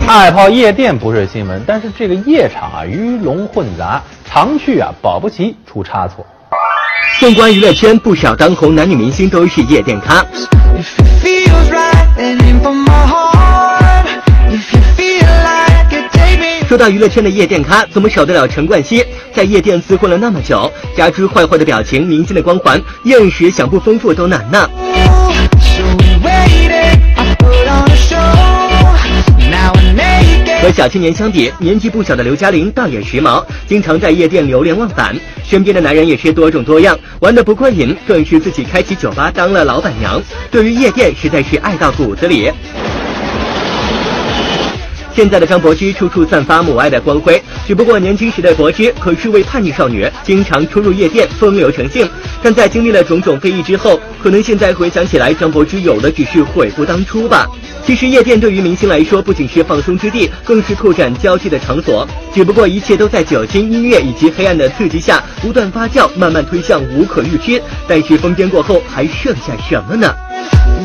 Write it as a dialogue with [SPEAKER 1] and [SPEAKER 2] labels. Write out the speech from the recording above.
[SPEAKER 1] 爱泡夜店不是新闻，但是这个夜场啊鱼龙混杂，常去啊保不齐出差错。
[SPEAKER 2] 纵观娱乐圈，不少当红男女明星都是夜店咖。说到娱乐圈的夜店咖，怎么少得了陈冠希？在夜店厮混了那么久，加之坏坏的表情、明星的光环，艳时想不丰富都难呢。和小青年相比，年纪不小的刘嘉玲倒也时髦，经常在夜店流连忘返，身边的男人也是多种多样，玩得不过瘾，更是自己开起酒吧当了老板娘，对于夜店实在是爱到骨子里。现在的张柏芝处处散发母爱的光辉，只不过年轻时的柏芝可是位叛逆少女，经常出入夜店，风流成性。但在经历了种种非议之后，可能现在回想起来，张柏芝有的只是悔不当初吧。其实夜店对于明星来说，不仅是放松之地，更是拓展交际的场所。只不过一切都在酒精、音乐以及黑暗的刺激下不断发酵，慢慢推向无可预知。但是疯癫过后，还剩下什么呢？